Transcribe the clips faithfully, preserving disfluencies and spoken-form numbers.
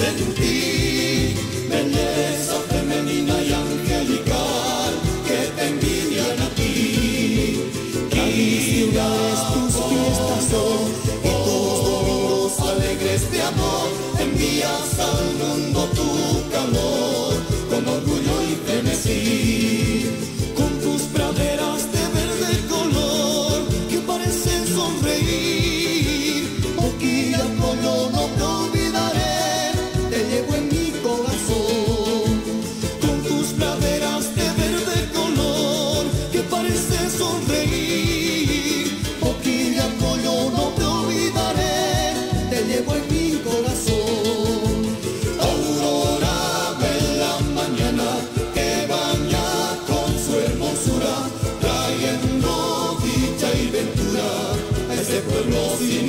Sentí belleza femenina y angelical que te envidian a ti. Tradicionales tus fiestas son y tus domingos alegres de amor. Envías al mundo tu calor con orgullo y frenesí. Con tus praderas de verde color que parecen sonreír. Boquilla Collo, no te olvidaré, te llevo en mi corazón. Con tus praderas de verde color que parecen sonreír. Boquilla Collo, no te olvidaré, te llevo en mi corazón. Aurora de la mañana que baña con su hermosura, trayendo dicha y ventura a ese pueblo sin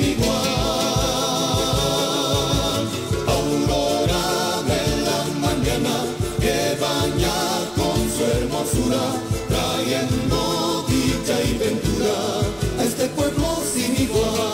igual. Aurora de la mañana que baña con su hermosura, trayendo dicha y ventura a este pueblo sin igual.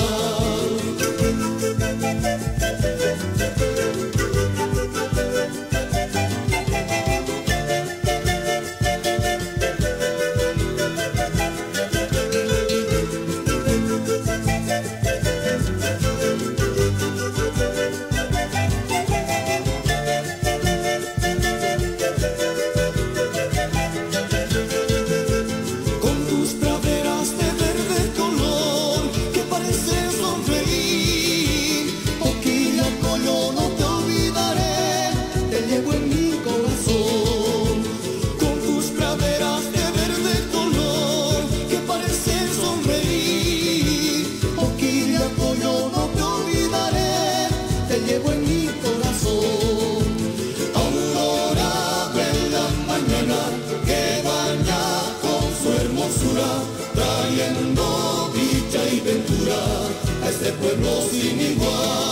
Trayendo dicha y ventura a este pueblo sin igual.